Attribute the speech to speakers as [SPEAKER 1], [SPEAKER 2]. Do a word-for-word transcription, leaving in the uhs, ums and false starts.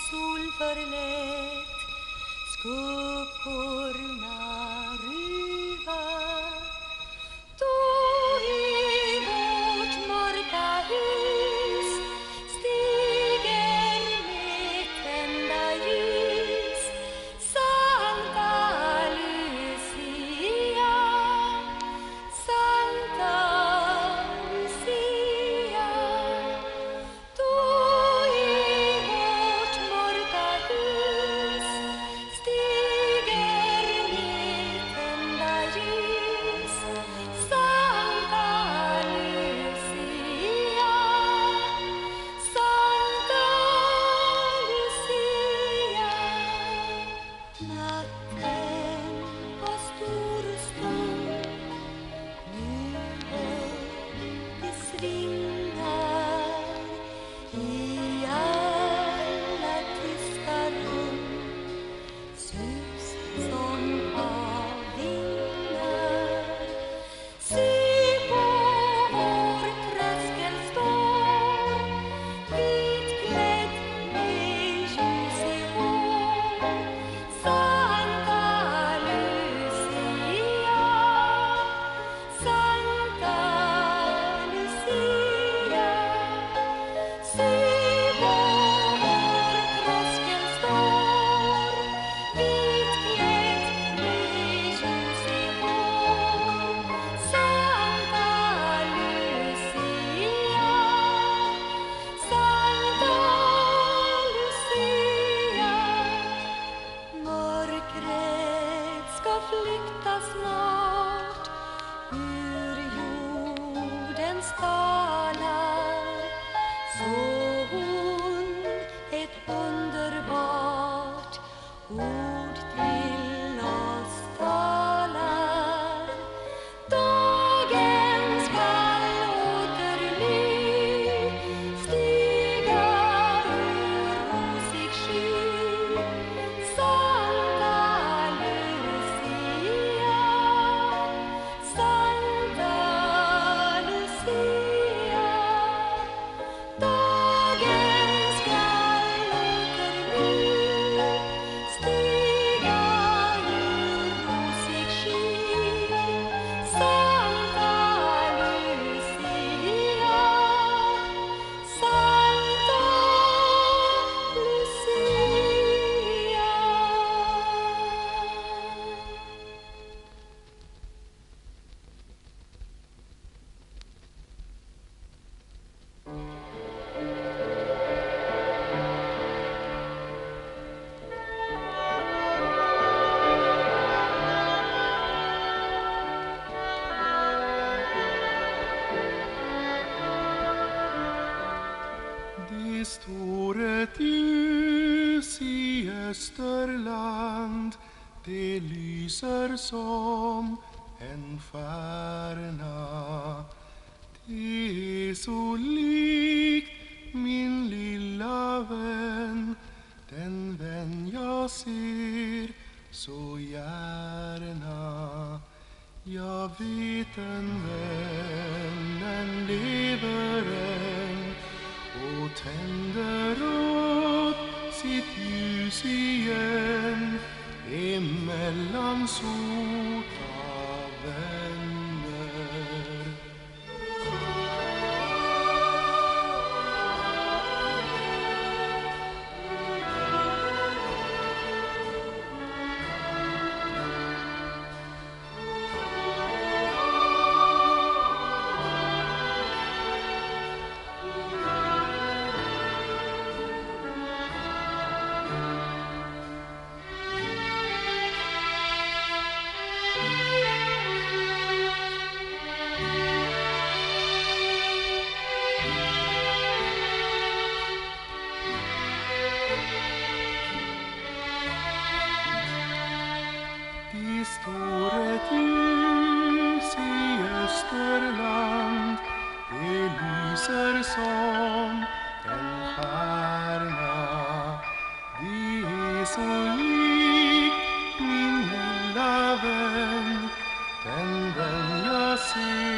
[SPEAKER 1] sol förlät, skuggorna ruva. Då i vårt mörka hus stiger med tända ljus Santa Lucia, Santa Lucia. Då i vårt mörka hus stiger med tända ljus Santa Lucia, Santa Lucia. Natten var stor och stor, nu hör det svingar i alla tysta rum, sus som av vingar. Se på vår tröskel står, vitklädd med ljus i hår, Santa Lucia, Santa Lucia. Se på vår tröskel står, vitklädd med ljus i hår, Santa Lucia, Santa Lucia. Mörkret ska flykta snart ur jordens dalar, så hon ett underbart ord till oss talar. Dagen skall åter ny stiga ur rosig sky, Santa Lucia, Santa Lucia. Dagen skall åter ny stiga ur rosig sky, Santa Lucia, Santa Lucia.
[SPEAKER 2] Det står ett ljus i Österland, det lyser som en stjärna. Det är så likt min lilla vän, den vän jag ser så gärna. Jag vet en vännen lever än och tänder upp sitt ljus igen emellan sota vänner. Det står ett ljus i Österland, det lyser som en stjärna. Det är så likt min lilla vän, den vän jag ser